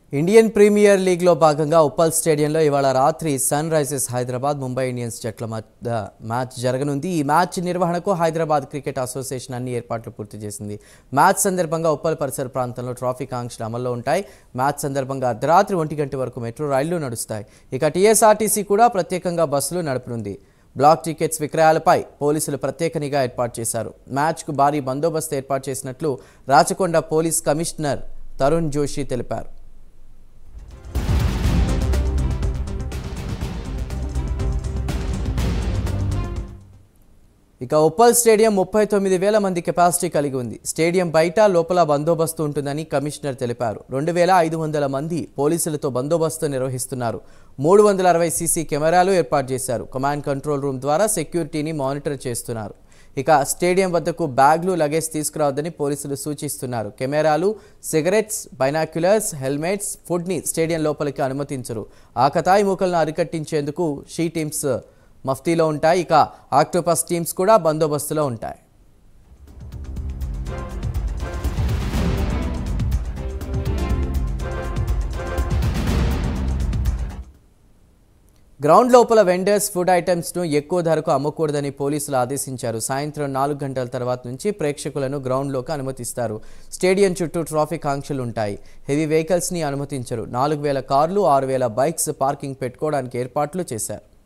Indian premier లీగ్లో భాగంగా ఉప్పల్ స్టేడియంలో ఇవాళ రాత్రి Sunrisers Hyderabad Mumbai Indians జట్ల మధ్య మ్యాచ్ జరగనుంది. ఈ మ్యాచ్ నిర్వహణకు హైదరాబాద్ క్రికెట్ అసోసియేషన్ అన్ని ఏర్పాట్లు పూర్తి చేసింది. మ్యాచ్ సందర్భంగా ఉప్పల్ పరిసర ప్రాంతంలో ట్రాఫిక్ ఆంక్షలు అమల్లో ఉంటాయి. మ్యాచ్ సందర్భంగా అర్ధరాత్రి 1 గంట వరకు మెట్రో రైళ్లు నడుస్తాయి. ఇక టీఎస్ఆర్టీసీ కూడా ప్రత్యేకంగా బస్సులు నడపనుంది. బ్లాక్ టికెట్స్ విక్రయాలపై పోలీసులు ప్రత్యేక నిఘా ఏర్పాటు చేశారు. మ్యాచ్కు భారీ బందోబస్తు ఏర్పాటు చేసినట్లు రాచకొండ పోలీస్ కమిషనర్ తరుణ్ జోషి తెలిపారు. ఇక ఉప్పల్ స్టేడియం 39,000 మంది కెపాసిటీ కలిగి ఉంది. స్టేడియం బయట లోపల బందోబస్తు ఉంటుందని కమిషనర్ తెలిపారు. 2,500 మంది పోలీసులతో బందోబస్తు నిర్వహిస్తున్నారు. 360 సీసీ కెమెరాలు ఏర్పాటు చేశారు. కమాండ్ కంట్రోల్ రూమ్ ద్వారా సెక్యూరిటీని మానిటర్ చేస్తున్నారు. ఇక స్టేడియం వద్దకు బ్యాగ్లు లగేజ్ తీసుకురావద్దని పోలీసులు సూచిస్తున్నారు. కెమెరాలు, సిగరెట్స్, బైనాక్యులర్స్, హెల్మెట్స్, ఫుడ్ని స్టేడియం లోపలికి అనుమతించరు. ఆకతాయి మూకలను అరికట్టించేందుకు షీ టీమ్స్ మఫ్తీలో ఉంటాయి. ఇక ఆక్టోపస్ టీమ్స్ కూడా బందోబస్తులో ఉంటాయి. గ్రౌండ్ లోపల వెండర్స్ ఫుడ్ ఐటమ్స్ను ఎక్కువ ధరకు అమ్మకూడదని పోలీసులు ఆదేశించారు. సాయంత్రం 4 గంటల తర్వాత నుంచి ప్రేక్షకులను గ్రౌండ్లోకి అనుమతిస్తారు. స్టేడియం చుట్టూ ట్రాఫిక్ ఆంక్షలు ఉంటాయి. హెవీ వెహికల్స్ని అనుమతించరు. 4,000 కార్లు, 6,000 బైక్స్ పార్కింగ్ పెట్టుకోవడానికి ఏర్పాట్లు చేశారు.